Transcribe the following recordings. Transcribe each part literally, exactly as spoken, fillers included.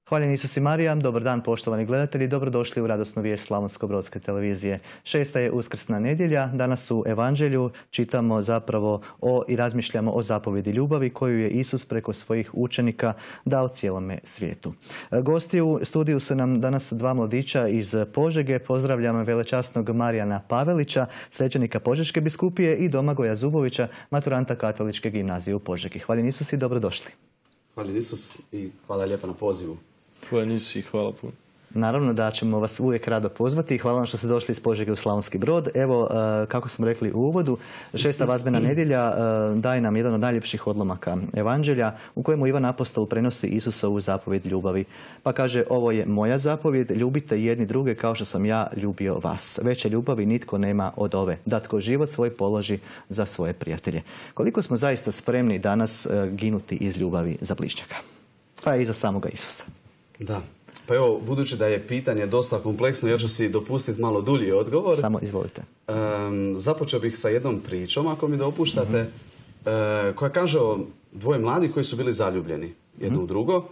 Hvaljen Isus i Marija, dobar dan poštovani gledatelji, dobrodošli u radosnu vijest Slavonsko-brodske televizije. Šesta je uskrsna nedjelja, danas u Evanđelju čitamo zapravo o i razmišljamo o zapovjedi ljubavi koju je Isus preko svojih učenika dao cijelome svijetu. Gosti u studiju su nam danas dva mladića iz Požege. Pozdravljam velečasnog Marijana Pavelića, svećenika Požeške biskupije, i Domagoja Zubovića, maturanta Katoličke gimnazije u Požegi. Hvaljen Isus i dobrodošli. Hvala Isus i hvala lijepa na pozivu. Hvala Isus i hvala puno. Naravno da ćemo vas uvijek rado pozvati. Hvala vam što ste došli iz Požege u Slavonski Brod. Evo, kako smo rekli u uvodu, šesta vazbena nedjelja daje nam jedan od najljepših odlomaka Evanđelja u kojemu Ivan Apostol prenosi Isusovu zapovjed ljubavi. Pa kaže, ovo je moja zapovjed, ljubite jedni druge kao što sam ja ljubio vas. Veće ljubavi nitko nema od ove, da tko život svoj položi za svoje prijatelje. Koliko smo zaista spremni danas ginuti iz ljubavi za bližnjaka, pa i za samoga Isusa? Da. Pa evo, budući da je pitanje dosta kompleksno, ja ću si dopustiti malo dulji odgovor. Samo izvolite. Um, započeo bih sa jednom pričom, ako mi dopuštate, mm-hmm. uh, koja kaže o dvoje mladi koji su bili zaljubljeni jedno mm-hmm. u drugo.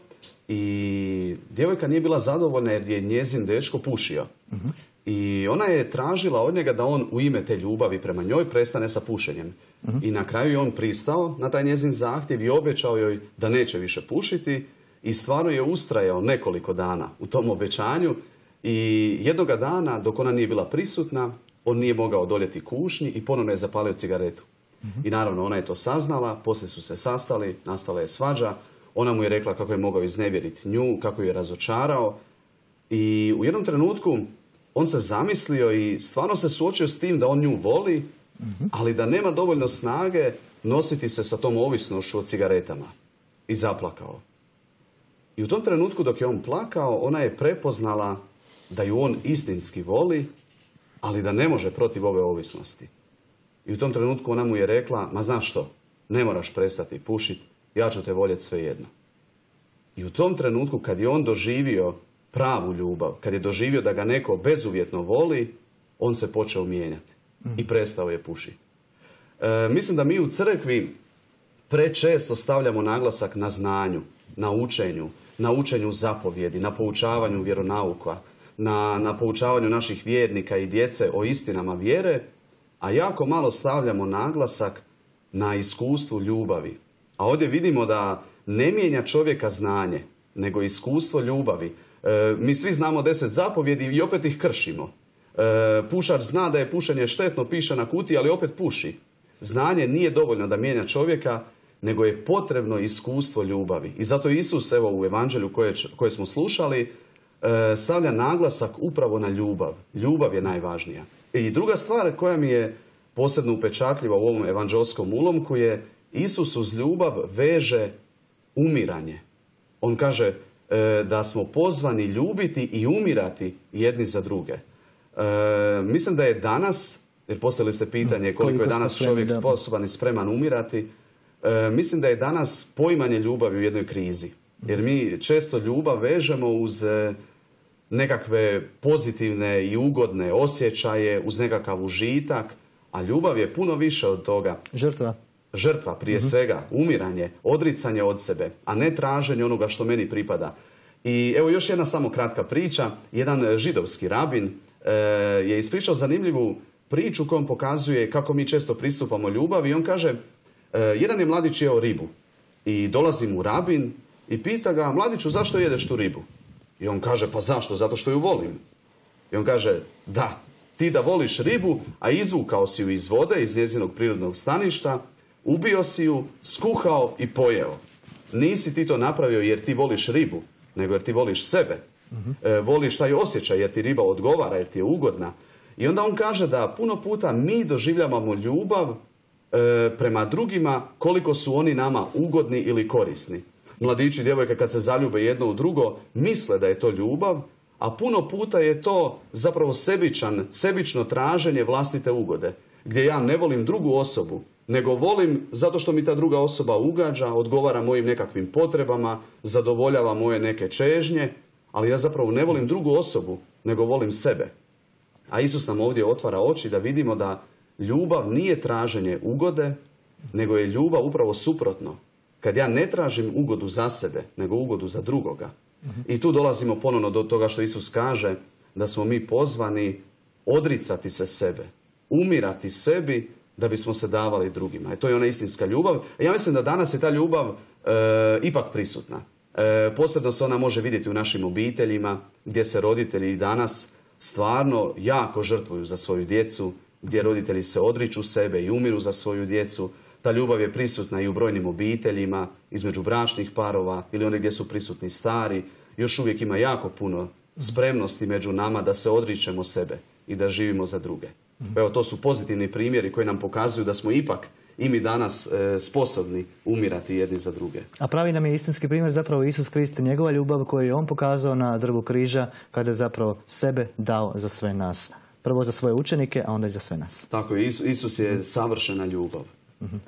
I djevojka nije bila zadovoljna jer je njezin dečko pušio. Mm-hmm. I ona je tražila od njega da on u ime te ljubavi prema njoj prestane sa pušenjem. Mm-hmm. I na kraju je on pristao na taj njezin zahtjev i obećao joj da neće više pušiti. I stvarno je ustrajao nekoliko dana u tom obećanju i jednoga dana, dok ona nije bila prisutna, on nije mogao odoljeti kušnji i ponovno je zapalio cigaretu. Mm-hmm. I naravno, ona je to saznala, poslije su se sastali, nastala je svađa, ona mu je rekla kako je mogao iznevjeriti nju, kako je razočarao. I u jednom trenutku on se zamislio i stvarno se suočio s tim da on nju voli, mm-hmm. ali da nema dovoljno snage nositi se sa tom ovisnošću o cigaretama. I zaplakao. I u tom trenutku dok je on plakao, ona je prepoznala da ju on istinski voli, ali da ne može protiv ove ovisnosti. I u tom trenutku ona mu je rekla, ma znaš što, ne moraš prestati pušiti, ja ću te voljeti svejedno. I u tom trenutku kad je on doživio pravu ljubav, kad je doživio da ga neko bezuvjetno voli, on se počeo mijenjati i prestao je pušiti. E, mislim da mi u crkvi prečesto stavljamo naglasak na znanju, na učenju, na učenju zapovjedi, na poučavanju vjeronauka, na, na poučavanju naših vjernika i djece o istinama vjere, a jako malo stavljamo naglasak na iskustvu ljubavi. A ovdje vidimo da ne mijenja čovjeka znanje, nego iskustvo ljubavi. E, mi svi znamo deset zapovjedi i opet ih kršimo. E, pušač zna da je pušenje štetno, piše na kutiji, ali opet puši. Znanje nije dovoljno da mijenja čovjeka, nego je potrebno iskustvo ljubavi. I zato Isus, evo u Evanđelju koje, koje smo slušali, stavlja naglasak upravo na ljubav. Ljubav je najvažnija. I druga stvar koja mi je posebno upečatljiva u ovom evanđelskom ulomku je Isus uz ljubav veže umiranje. On kaže da smo pozvani ljubiti i umirati jedni za druge. Mislim da je danas, jer postavili ste pitanje koliko, koliko je danas čovjek sposoban i spreman umirati, E, mislim da je danas poimanje ljubavi u jednoj krizi. Jer mi često ljubav vežemo uz e, nekakve pozitivne i ugodne osjećaje, uz nekakav užitak, a ljubav je puno više od toga. Žrtva. Žrtva prije mm-hmm. svega, umiranje, odricanje od sebe, a ne traženje onoga što meni pripada. I evo još jedna samo kratka priča. Jedan židovski rabin e, je ispričao zanimljivu priču kojom pokazuje kako mi često pristupamo ljubavi i on kaže, Uh, jedan je mladić jeo ribu i dolazi mu rabin i pita ga, mladiću, zašto jedeš tu ribu? I on kaže, pa zašto? Zato što ju volim. I on kaže, da, ti da voliš ribu, a izvukao si ju iz vode, iz njezinog prirodnog staništa, ubio si ju, skuhao i pojeo. Nisi ti to napravio jer ti voliš ribu, nego jer ti voliš sebe. Mm-hmm. E, voliš taj osjećaj jer ti riba odgovara, jer ti je ugodna. I onda on kaže da puno puta mi doživljavamo ljubav E, prema drugima koliko su oni nama ugodni ili korisni. Mladići i djevojke kad se zaljube jedno u drugo misle da je to ljubav, a puno puta je to zapravo sebičan, sebično traženje vlastite ugode, gdje ja ne volim drugu osobu, nego volim zato što mi ta druga osoba ugađa, odgovara mojim nekakvim potrebama, zadovoljava moje neke čežnje, ali ja zapravo ne volim drugu osobu, nego volim sebe. A Isus nam ovdje otvara oči da vidimo da ljubav nije traženje ugode, nego je ljubav upravo suprotno. Kad ja ne tražim ugodu za sebe, nego ugodu za drugoga, Uh-huh. I tu dolazimo ponovno do toga što Isus kaže, da smo mi pozvani odricati se sebe, umirati sebi da bismo se davali drugima. I to je ona istinska ljubav. Ja mislim da danas je ta ljubav e, ipak prisutna. E, posebno se ona može vidjeti u našim obiteljima, gdje se roditelji i danas stvarno jako žrtvuju za svoju djecu, gdje roditelji se odriču sebe i umiru za svoju djecu. Ta ljubav je prisutna i u brojnim obiteljima, između bračnih parova ili onda gdje su prisutni stari. Još uvijek ima jako puno spremnosti među nama da se odričemo sebe i da živimo za druge. Evo, to su pozitivni primjeri koji nam pokazuju da smo ipak i mi danas e, sposobni umirati jedni za druge. A pravi nam je istinski primjer zapravo Isus Krist, njegova ljubav koju je on pokazao na drvu križa kada je zapravo sebe dao za sve nas. Prvo za svoje učenike, a onda i za sve nas. Tako je, Isus, Isus je savršena ljubav. Mm-hmm.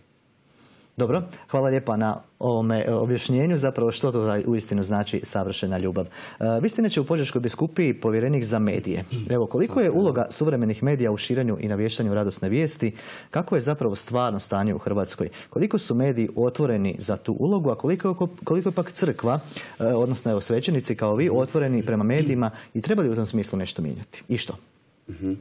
Dobro, hvala lijepa na ovome objašnjenju zapravo što to uistinu znači savršena ljubav. E, vi ste inače u Požeškoj biskupiji povjerenik za medije. Evo, koliko je uloga suvremenih medija u širenju i navještanju radosne vijesti? Kako je zapravo stvarno stanje u Hrvatskoj? Koliko su mediji otvoreni za tu ulogu, a koliko, koliko je pak crkva, e, odnosno evo, svećenici kao vi, otvoreni prema medijima i treba li u tom smislu nešto mijenjati? I što? Uh-huh.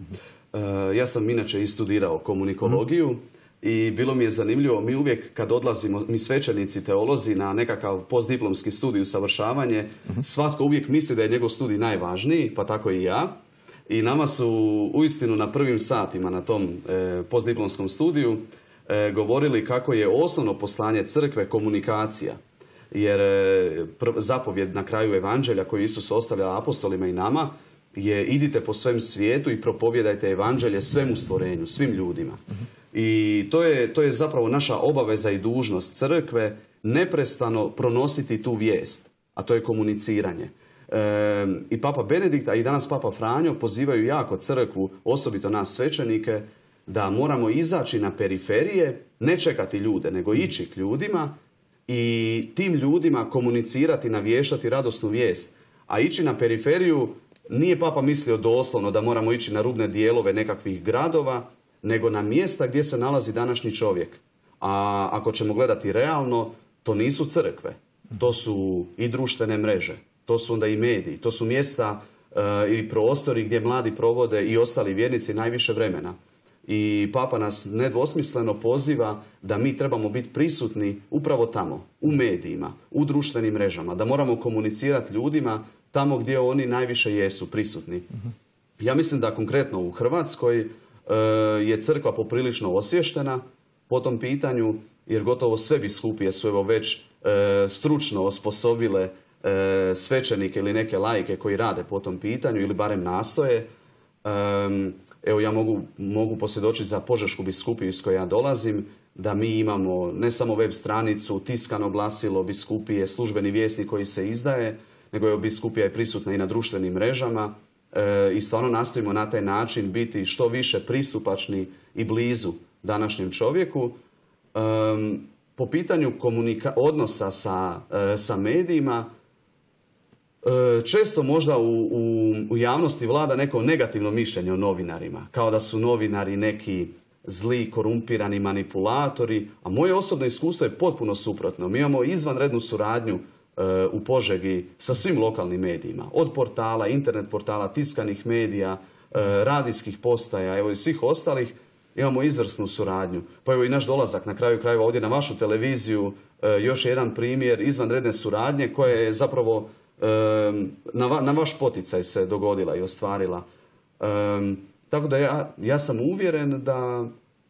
e, ja sam inače i studirao komunikologiju. Uh-huh. I bilo mi je zanimljivo, mi uvijek kad odlazimo, mi svećenici, teolozi, na nekakav postdiplomski studij usavršavanje, uh-huh. svatko uvijek misli da je njegov studij najvažniji, pa tako i ja. I nama su uistinu na prvim satima na tom e, postdiplomskom studiju e, govorili kako je osnovno poslanje crkve komunikacija. Jer e, pr- zapovjed na kraju evanđelja koju Isus ostavlja apostolima i nama je idite po svem svijetu i propovijedajte evanđelje svemu stvorenju, svim ljudima. Uh-huh. I to je, to je zapravo naša obaveza i dužnost crkve neprestano pronositi tu vijest, a to je komuniciranje. E, I Papa Benedikt, a i danas Papa Franjo pozivaju jako crkvu, osobito nas svećenike, da moramo izaći na periferije, ne čekati ljude, nego ići k ljudima i tim ljudima komunicirati, navještati radosnu vijest. A ići na periferiju nije Papa mislio doslovno da moramo ići na rubne dijelove nekakvih gradova, nego na mjesta gdje se nalazi današnji čovjek. A ako ćemo gledati realno, to nisu crkve. To su i društvene mreže, to su onda i mediji, to su mjesta e, i prostori gdje mladi provode i ostali vjernici najviše vremena. I Papa nas nedvosmisleno poziva da mi trebamo biti prisutni upravo tamo, u medijima, u društvenim mrežama, da moramo komunicirati ljudima tamo gdje oni najviše jesu prisutni. Ja mislim da konkretno u Hrvatskoj je crkva poprilično osvještena po tom pitanju, jer gotovo sve biskupije su evo već e, stručno osposobile e, svećenike ili neke laike koji rade po tom pitanju ili barem nastoje. E, evo ja mogu, mogu posvjedočiti za Požešku biskupiju iz koje ja dolazim, da mi imamo ne samo web stranicu, tiskano glasilo biskupije, službeni vjesnik koji se izdaje, nego je biskupija je prisutna i na društvenim mrežama. E, i stvarno nastojimo na taj način biti što više pristupačni i blizu današnjem čovjeku. E, po pitanju komunika- odnosa sa, e, sa medijima, e, često možda u, u, u javnosti vlada neko negativno mišljenje o novinarima, kao da su novinari neki zli, korumpirani manipulatori, a moje osobno iskustvo je potpuno suprotno. Mi imamo izvanrednu suradnju u Požegi sa svim lokalnim medijima, od portala, internet portala, tiskanih medija, radijskih postaja, evo i svih ostalih, imamo izvrsnu suradnju. Pa evo i naš dolazak na kraju krajeva ovdje na vašu televiziju, još jedan primjer izvanredne suradnje koja je zapravo na, va, na vaš poticaj se dogodila i ostvarila. Tako da ja, ja sam uvjeren da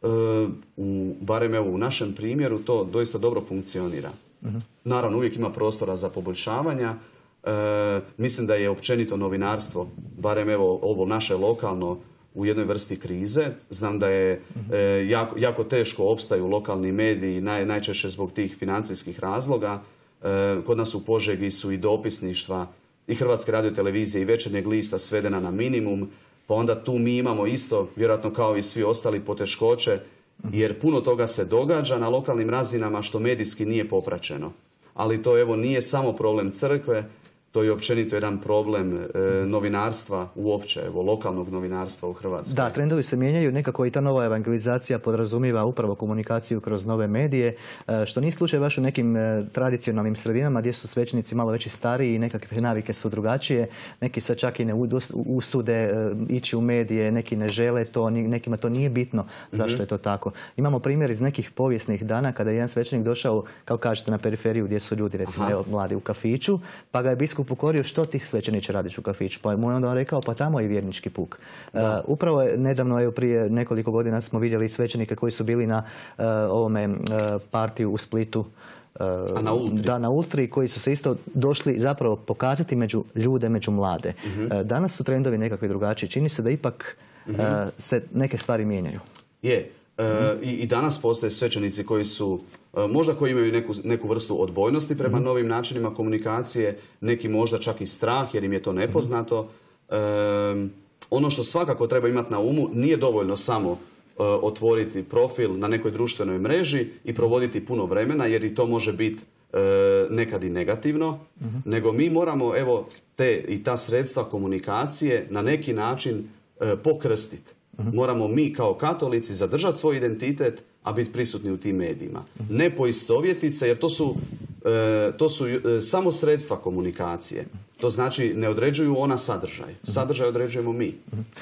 u, barem evo u našem primjeru to doista dobro funkcionira. Uh-huh. Naravno, uvijek ima prostora za poboljšavanja. E, mislim da je općenito novinarstvo, barem evo ovo naše lokalno, u jednoj vrsti krize. Znam da je uh-huh. e, jako, jako teško opstaju lokalni mediji, naj, najčešće zbog tih financijskih razloga. E, kod nas u Požegi su i dopisništva i Hrvatske radiotelevizije i Večernjeg lista svedena na minimum, pa onda tu mi imamo isto, vjerojatno kao i svi ostali, poteškoće, jer puno toga se događa na lokalnim razinama što medijski nije popraćeno. Ali to evo nije samo problem crkve, To je općenito jedan problem e, novinarstva uopće, evo, lokalnog novinarstva u Hrvatskoj. Da, trendovi se mijenjaju, nekako i ta nova evangelizacija podrazumiva upravo komunikaciju kroz nove medije, e, što nije slučaj baš u nekim e, tradicionalnim sredinama gdje su svećenici malo već i stariji i nekakve navike su drugačije. Neki se čak i ne usude e, ići u medije, neki ne žele to, nekima to nije bitno zašto mm-hmm. je to tako. Imamo primjer iz nekih povijesnih dana kada je jedan svećenik došao, kao kažete, na periferiju gdje su ljudi, recimo, evo, mladi u kafiću, pa ga je biskup ukorio, što ti svećeniče radiš u kafiću? Pa mu je onda rekao, pa tamo je vjernički puk. Uh, upravo je nedavno, evo, prije nekoliko godina smo vidjeli svećenike koji su bili na uh, ovome uh, partiju u Splitu. Uh, A na Ultri? Da, na Ultri, koji su se isto došli zapravo pokazati među ljude, među mlade. Uh-huh. Uh, danas su trendovi nekakvi drugačiji. Čini se da ipak uh-huh. uh, se neke stvari mijenjaju. Je. Uh, uh-huh. i, I danas postoje svećenici koji su možda koji imaju neku, neku vrstu odbojnosti prema mm-hmm. novim načinima komunikacije, neki možda čak i strah jer im je to nepoznato. Mm-hmm. E, ono što svakako treba imati na umu, nije dovoljno samo e, otvoriti profil na nekoj društvenoj mreži i provoditi puno vremena, jer i to može biti e, nekad i negativno, mm-hmm. nego mi moramo, evo, te i ta sredstva komunikacije na neki način e, pokrstiti. Mm-hmm. Moramo mi kao katolici zadržati svoj identitet, a biti prisutni u tim medijima. Mm-hmm. Ne poistovjetiti se, jer to su, e, to su e, samo sredstva komunikacije. To znači ne određuju ona sadržaj. Sadržaj određujemo mi.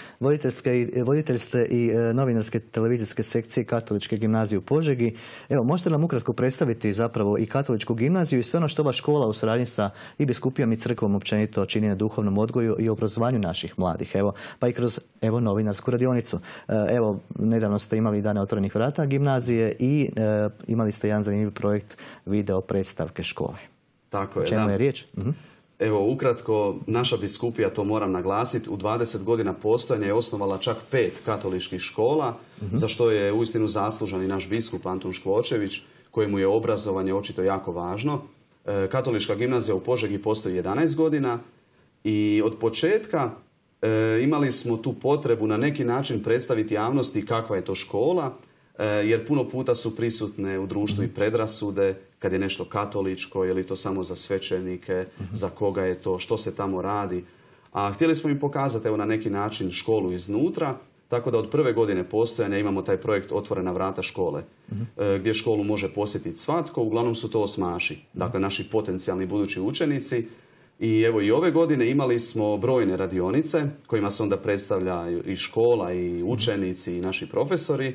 Voditelj ste i novinarske televizijske sekcije Katoličke gimnazije u Požegi. Evo, možete nam ukratko predstaviti zapravo i Katoličku gimnaziju i sve ono što ova škola u suradnji sa i biskupijom i crkvom općenito čini na duhovnom odgoju i obrazovanju naših mladih. Evo, pa i kroz, evo, novinarsku radionicu. Evo, nedavno ste imali Dane otvorenih vrata gimnazije i e, imali ste jedan zanimljiv projekt video predstavke škole. Tako je, o čemu da. je riječ? Uh-huh. Evo, ukratko, naša biskupija, to moram naglasiti, u dvadeset godina postojanja je osnovala čak pet katoličkih škola, mm-hmm. za što je uistinu zaslužan i naš biskup Antun Škvočević, kojemu je obrazovanje očito jako važno. E, Katolička gimnazija u Požegi postoji jedanaest godina i od početka e, imali smo tu potrebu na neki način predstaviti javnosti kakva je to škola, e, jer puno puta su prisutne u društvu mm-hmm. i predrasude, kad je nešto katoličko, je li to samo za svećenike, uh-huh. za koga je to, što se tamo radi. A htjeli smo im pokazati, evo, na neki način školu iznutra, tako da od prve godine postojanja imamo taj projekt Otvorena vrata škole, uh-huh. e, gdje školu može posjetiti svatko, uglavnom su to osmaši, dakle naši potencijalni budući učenici. I evo, i ove godine imali smo brojne radionice kojima se onda predstavlja i škola i učenici i naši profesori.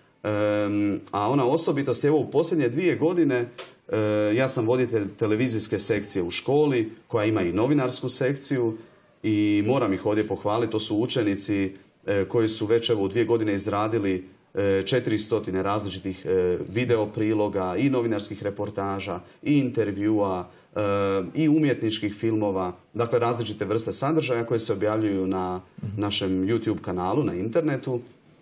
Um, a ona osobitost, evo, u posljednje dvije godine uh, ja sam voditelj televizijske sekcije u školi koja ima i novinarsku sekciju i moram ih ovdje pohvaliti. To su učenici uh, koji su već, evo, u dvije godine izradili četiristo uh, različitih uh, video priloga i novinarskih reportaža i intervjua uh, i umjetničkih filmova, dakle različite vrste sadržaja koje se objavljuju na našem YouTube kanalu, na internetu.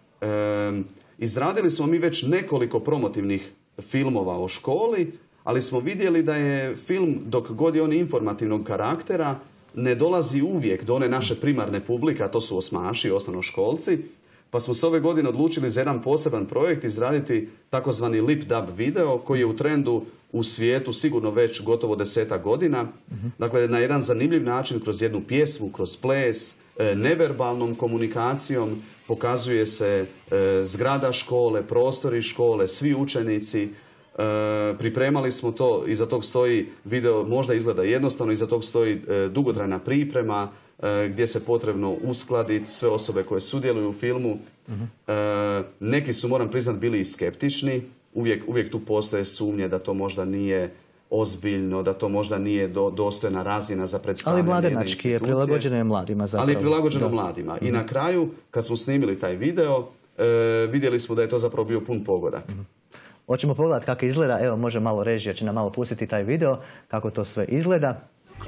Um, Izradili smo mi već nekoliko promotivnih filmova o školi, ali smo vidjeli da je film, dok god je on informativnog karaktera, ne dolazi uvijek do one naše primarne publike, a to su osmaši, osnovnoškolci, pa smo se ove godine odlučili za jedan poseban projekt izraditi takozvani lip dub video, koji je u trendu u svijetu sigurno već gotovo desetak godina. Mm-hmm. Dakle, na jedan zanimljiv način, kroz jednu pjesmu, kroz ples, neverbalnom komunikacijom pokazuje se e, zgrada škole, prostori škole, svi učenici. E, pripremali smo to, iza tog stoji video, možda izgleda jednostavno, iza tog stoji e, dugotrajna priprema e, gdje se potrebno uskladiti sve osobe koje sudjeluju u filmu. Uh-huh. E, neki su, moram priznati, bili i skeptični. Uvijek, uvijek tu postoje sumnje da to možda nije ozbiljno, da to možda nije do, dostojna razina za predstavljanje jedne institucije. Ali mladenački je, prilagođeno je mladima zapravo. Ali prilagođeno da. mladima. I mm-hmm. na kraju, kad smo snimili taj video, e, vidjeli smo da je to zapravo bio pun pogodak. Mm-hmm. Hoćemo pogledati kako izgleda. Evo, može malo režija, će nam malo pustiti taj video, kako to sve izgleda.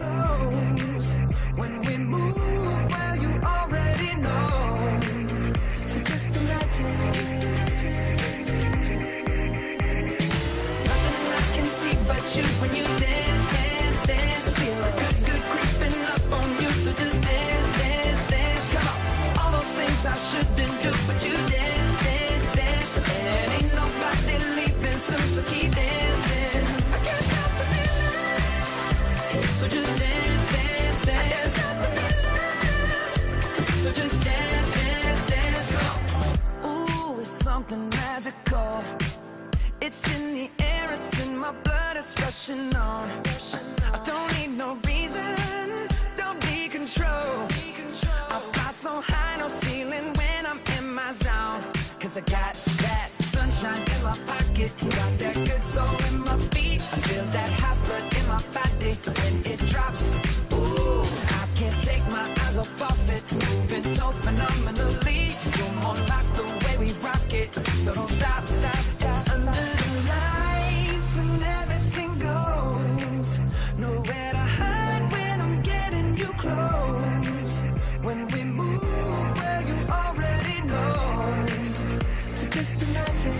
When you dance, dance, dance, feel a good, good creeping up on you. So just dance, dance, dance, come on. All those things I shouldn't do, but you dance, dance, dance, and ain't nobody leaving soon, so keep dancing. I can't stop the feeling, so just dance, dance. and my blood is rushing on. I don't need no reason, don't need control. I fly so high, no ceiling when I'm in my zone. Cause I got that sunshine in my pocket, got that good soul in my feet. I feel that hot blood in my body when it drops. Ooh, I can't take my eyes off of it, moving so phenomenally. You're more like the way we rock it, so don't stop, stop, stop. Under the lights when everything goes, nowhere to hide when I'm getting you close. When we move where you already know, so just imagine.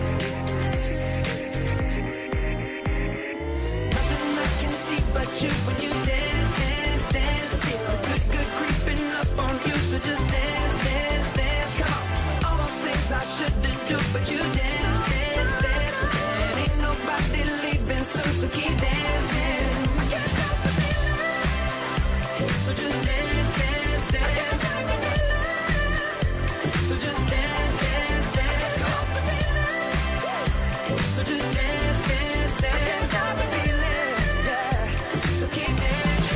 Nothing I can see but you when you dance, dance, dance. Feel a good, good creeping up on you, so just dance, dance, dance. Come on, all those things I shouldn't do, but you dance, dance, dance. And ain't nobody leaving soon, so keep dancing. I can't stop the feeling, so just dance, dance, dance. I can't stop the feeling, so just dance, dance, dance. Stop the feeling, so just dance, dance, dance. I can't stop the feeling, yeah, so keep dancing.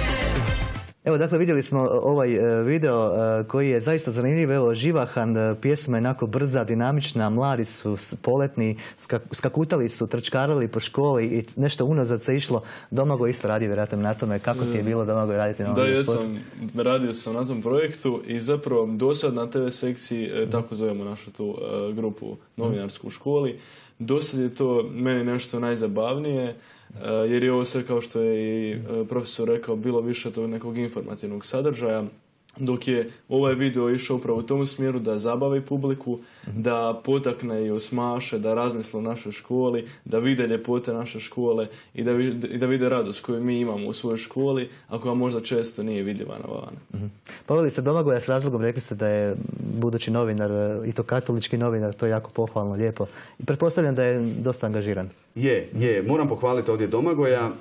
Evo, dakle, vidjeli smo ovaj e, video e, koji je zaista zanimljiv, evo, živahan, e, pjesma je onako brza, dinamična, mladi su, s- poletni, skak- skakutali su, trčkarali po školi i nešto unazad se išlo. Domagoj isto radi vjerojatno na tome. Kako ti je bilo, Domagoj, raditi na ovom Da, sportu? jesam, radio sam na tom projektu i zapravo do sad na te ve sekciji, e, tako zovemo našu tu e, grupu novinarsku u školi, do sad je to meni nešto najzabavnije, e, jer je ovo sve, kao što je i e, profesor rekao, bilo više tog nekog informativnog sadržaja, dok je ovaj video išao upravo u tom smjeru da zabavi publiku, da potakne i osmaše, da razmisle o našoj školi, da vide ljepote naše škole i da, vi- i da vide radost koju mi imamo u svojoj školi, a koja možda često nije vidljiva na van. Poveli ste Domagoja s razlogom, rekli ste da je budući novinar, e, i to katolički novinar, to je jako pohvalno, lijepo. I pretpostavljam da je dosta angažiran. Je, je. Moram pohvaliti ovdje Domagoja,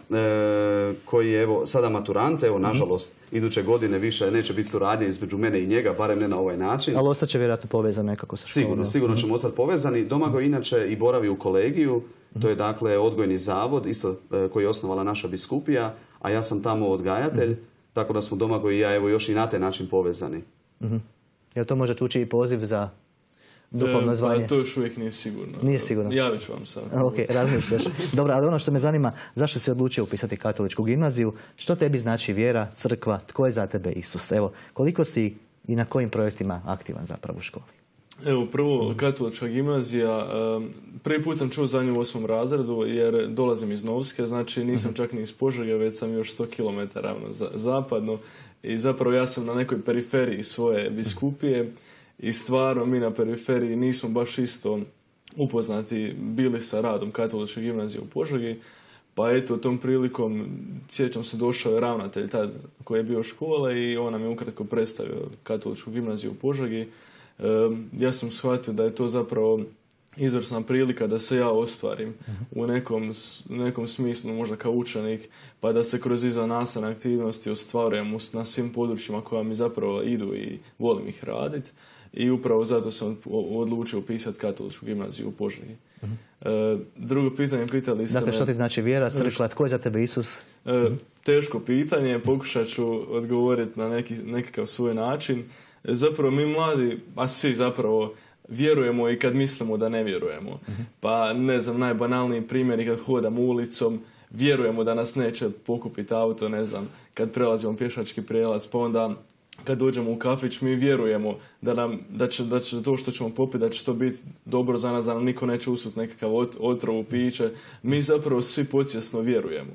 e, koji je evo sada maturant, evo nažalost iduće godine više neće biti suradnje između mene i njega, barem ne na ovaj način. Ali ostaće vjerojatno povezan nekako sa školom. Sigurno, sigurno ćemo ostati povezani. Domagoj inače i boravi u kolegiju, to je dakle odgojni zavod, isto e, koji je osnovala naša biskupija, a ja sam tamo odgajatelj, tako da smo Domagoj i ja evo još i na taj način povezani. Mhm. Jel to možete ući i poziv za duhovno E, zvanje? Pa to još uvijek nije sigurno. Nije sigurno. Javit ću vam sad. Ok, razmišljaš. Dobro, ali ono što me zanima, zašto si odlučio upisati katoličku gimnaziju? Što tebi znači vjera, crkva, tko je za tebe Isus? Evo, koliko si i na kojim projektima aktivan zapravo u školi? Evo, prvo, katolička gimnazija, em, prvi put sam čuo za nju u osmom razredu, jer dolazim iz Novske, znači nisam čak ni iz Požege, već sam još sto kilometara ravno za, zapadno i zapravo ja sam na nekoj periferiji svoje biskupije i stvarno mi na periferiji nismo baš isto upoznati bili sa radom katoličke gimnazije u Požegi, pa eto, tom prilikom, sjećam se, došao je ravnatelj tad koji je bio škole i on nam je ukratko predstavio katoličku gimnaziju u Požegi. E, ja sam shvatio da je to zapravo izvrsna prilika da se ja ostvarim u nekom, s- nekom smislu, možda kao učenik, pa da se kroz izvannastavne aktivnosti ostvarujem u- na svim područjima koja mi zapravo idu i volim ih raditi. I upravo zato sam o- odlučio upisati katoličku gimnaziju u Požegi. E, drugo pitanje, pitali ste Dakle, me- što ti znači vjera, crkva, tko je za tebe Isus? E, teško pitanje, pokušat ću odgovoriti na neki, nekakav svoj način. E, zapravo mi mladi, a svi zapravo, vjerujemo i kad mislimo da ne vjerujemo. Pa ne znam, najbanalniji primjer je kad hodamo ulicom, vjerujemo da nas neće pokupiti auto, ne znam, kad prelazimo pješački prijelaz, pa onda kad dođemo u kafić, mi vjerujemo da, nam, da, će, da će to što ćemo popiti, da će to biti dobro za nas, da nam niko neće usuti nekakav ot, otrov u piće. Mi zapravo svi podsvjesno vjerujemo.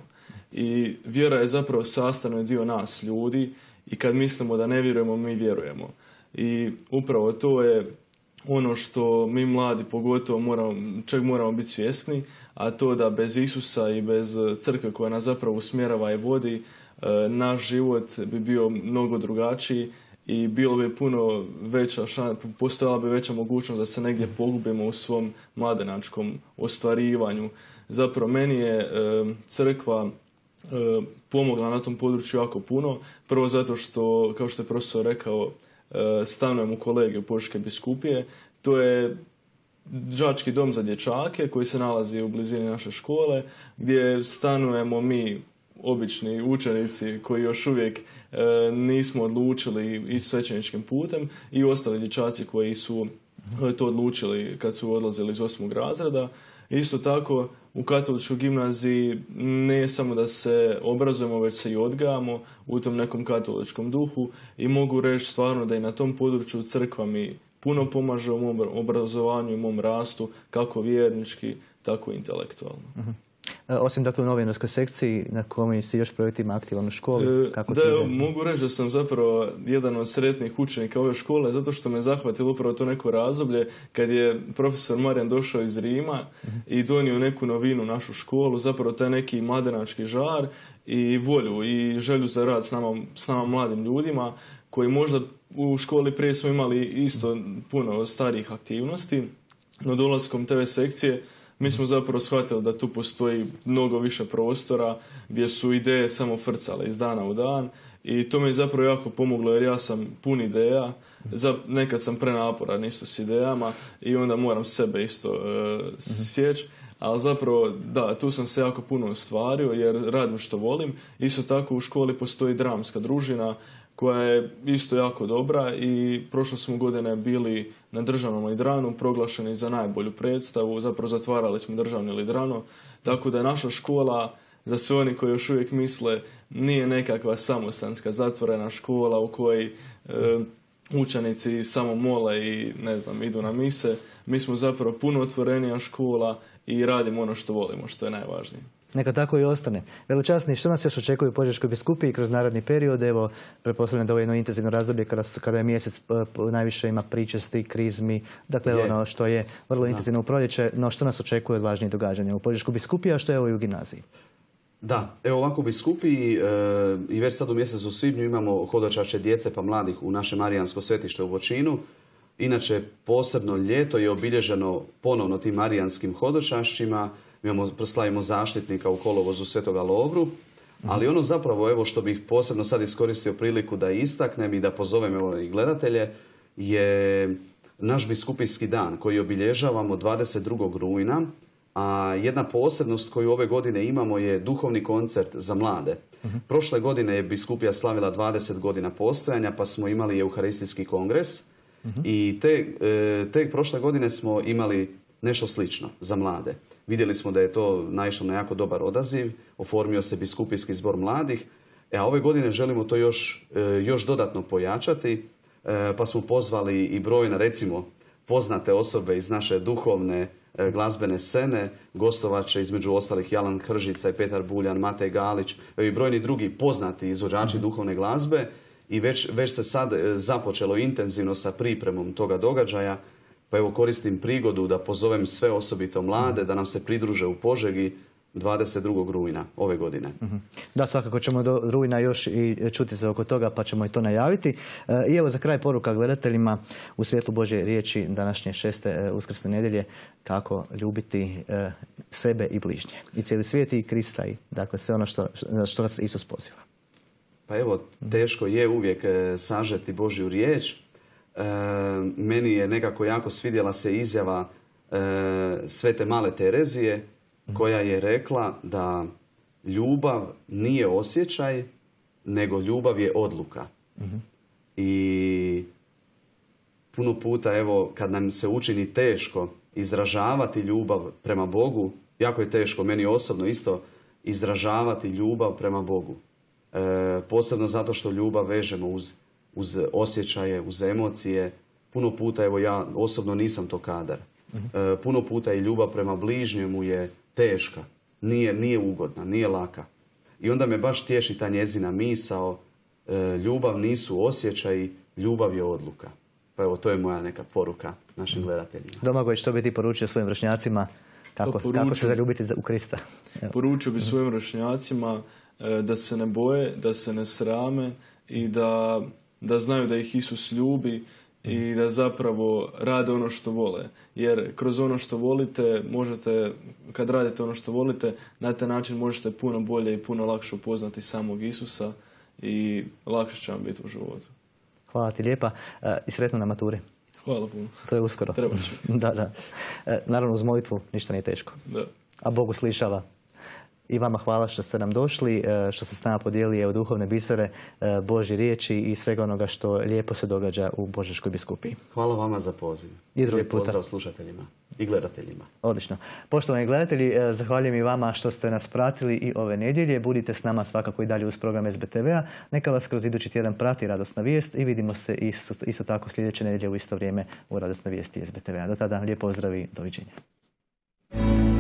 I vjera je zapravo sastavni dio nas, ljudi, i kad mislimo da ne vjerujemo, mi vjerujemo. I upravo to je ono što mi mladi pogotovo moramo, čeg moramo biti svjesni, a to da bez Isusa i bez crkve koja nas zapravo usmjerava i vodi, e, naš život bi bio mnogo drugačiji i bilo bi puno veća šan, postojala bi veća mogućnost da se negdje pogubimo u svom mladenačkom ostvarivanju. Zapravo meni je e, crkva e, pomogla na tom području jako puno. Prvo zato što, kao što je profesor rekao, e, stanujem u kolegiju Požeške biskupije. To je đački dom za dječake koji se nalazi u blizini naše škole, gdje stanujemo mi, obični učenici koji još uvijek e, nismo odlučili ići svećeničkim putem, i ostali dječaci koji su e, to odlučili kad su odlazili iz osmog razreda. Isto tako u katoličkoj gimnaziji ne samo da se obrazujemo, već se i odgajamo u tom nekom katoličkom duhu, i mogu reći stvarno da i na tom području crkva mi puno pomaže u mom obrazovanju i mom rastu, kako vjernički, tako i intelektualno. Uh-huh. E, osim dakle u novinarskoj sekciji, na kojoj si još projektima aktivan u školi? Kako da, ide? mogu reći da sam zapravo jedan od sretnih učenika ove škole, zato što me zahvatilo upravo to neko razdoblje kad je profesor Marijan došao iz Rima uh-huh. i donio neku novinu u našu školu, zapravo taj neki mladenački žar i volju i želju za rad s nama, s nama mladim ljudima, koji možda u školi prije smo imali isto puno starijih aktivnosti, no dolaskom te sekcije mi smo zapravo shvatili da tu postoji mnogo više prostora gdje su ideje samo frcale iz dana u dan, i to mi je zapravo jako pomoglo jer ja sam pun ideja, za, nekad sam prenaporan isto s idejama i onda moram sebe isto uh, sjeći, ali zapravo da, tu sam se jako puno ostvario jer radim što volim. Isto tako u školi postoji dramska družina koja je isto jako dobra, i prošle smo godine bili na državnom lidranu proglašeni za najbolju predstavu, zapravo zatvarali smo državni lidrano, tako da je naša škola, za sve oni koji još uvijek misle, nije nekakva samostanska zatvorena škola u kojoj e, učenici samo mole i ne znam, idu na mise. Mi smo zapravo puno otvorenija škola i radimo ono što volimo, što je najvažnije. Neka tako i ostane. Veličasni, što nas još očekuje u Požeškoj biskupiji kroz naredni period? Evo, pretpostavljam da ovo je jedno intenzivno razdoblje kada, kada je mjesec najviše ima pričesti, krizmi, dakle je. ono što je vrlo intenzivno u proljeće, no što nas očekuje od važnijih događanja u Požeškoj biskupiji, a što je ovo i u gimnaziji? Da, evo ovako u biskupiji e, i već sad u mjesecu svibnju imamo hodočašće djece pa mladih u naše Marijansko svetište u Voćinu. Inače, posebno ljeto je obilježeno ponovno tim marijanskim hodočašćima. Imamo, proslavimo zaštitnika u kolovozu Svetoga Lovru, ali ono zapravo, evo što bih posebno sad iskoristio priliku da istaknem i da pozovem evo i gledatelje, je naš biskupijski dan koji obilježavamo dvadeset drugog rujna, a jedna posebnost koju ove godine imamo je duhovni koncert za mlade. Uh-huh. Prošle godine je biskupija slavila dvadeset godina postojanja, pa smo imali euharistijski kongres, uh-huh. i te, te prošle godine smo imali nešto slično za mlade. Vidjeli smo da je to naišlo na jako dobar odaziv, oformio se biskupijski zbor mladih, a ove godine želimo to još, još dodatno pojačati, pa smo pozvali i brojne, recimo, poznate osobe iz naše duhovne glazbene scene. Gostovat će između ostalih Jalan Hržica i Petar Buljan, Matej Galić i brojni drugi poznati izvođači duhovne glazbe, i već, već se sad započelo intenzivno sa pripremom toga događaja. Pa evo koristim prigodu da pozovem sve osobito mlade da nam se pridruže u Požegi dvadeset drugog rujna ove godine. Da, svakako ćemo do rujna još i čuti se oko toga, pa ćemo i to najaviti. I evo za kraj poruka gledateljima u svjetlu Božje riječi današnje šeste uskrsne nedjelje, kako ljubiti sebe i bližnje. I cijeli svijet i Krista, i dakle sve ono što, što nas Isus poziva. Pa evo, teško je uvijek sažeti Božju riječ. E, meni je nekako jako svidjela se izjava e, Svete Male Terezije, koja je rekla da ljubav nije osjećaj, nego ljubav je odluka. Uh-huh. I puno puta, evo, kad nam se učini teško izražavati ljubav prema Bogu, jako je teško, meni osobno isto, izražavati ljubav prema Bogu. E, posebno zato što ljubav vežemo uz uz osjećaje, uz emocije. Puno puta, evo ja osobno nisam to kadar. Uh-huh. E, puno puta i ljubav prema bližnjemu je teška, nije, nije ugodna, nije laka. I onda me baš tješi ta njezina misao, e, ljubav nisu osjećaji, ljubav je odluka. Pa evo, to je moja neka poruka našim uh-huh. gledateljima. Domagoj, što bi ti poručio svojim vršnjacima? Kako, kako se zaljubiti u Krista? Evo. Poručio bi svojim vršnjacima e, da se ne boje, da se ne srame i da da znaju da ih Isus ljubi i da zapravo rade ono što vole. Jer kroz ono što volite, možete, kad radite ono što volite, na taj način možete puno bolje i puno lakše upoznati samog Isusa i lakše će vam biti u životu. Hvala ti lijepa i sretno na maturi. Hvala puno. To je uskoro. Treba će. Da, da. E, naravno, uz molitvu ništa nije teško. Da. A Bog uslišava. I vama hvala što ste nam došli, e, što ste s nama podijelili evo duhovne bisere e, Božje riječi i svega onoga što lijepo se događa u Božeškoj biskupiji. Hvala vama za poziv. I drugi Lijep puta. pozdrav slušateljima i gledateljima. Odlično. Poštovani gledatelji, e, zahvaljujem i vama što ste nas pratili i ove nedjelje. Budite s nama svakako i dalje uz program S B T V-a. Neka vas kroz idući tjedan prati Radosna vijest i vidimo se isto, isto tako sljedeće nedjelje u isto vrijeme u Radosnoj vijesti S B T V-a. Do tada lijep pozdrav i doviđenja.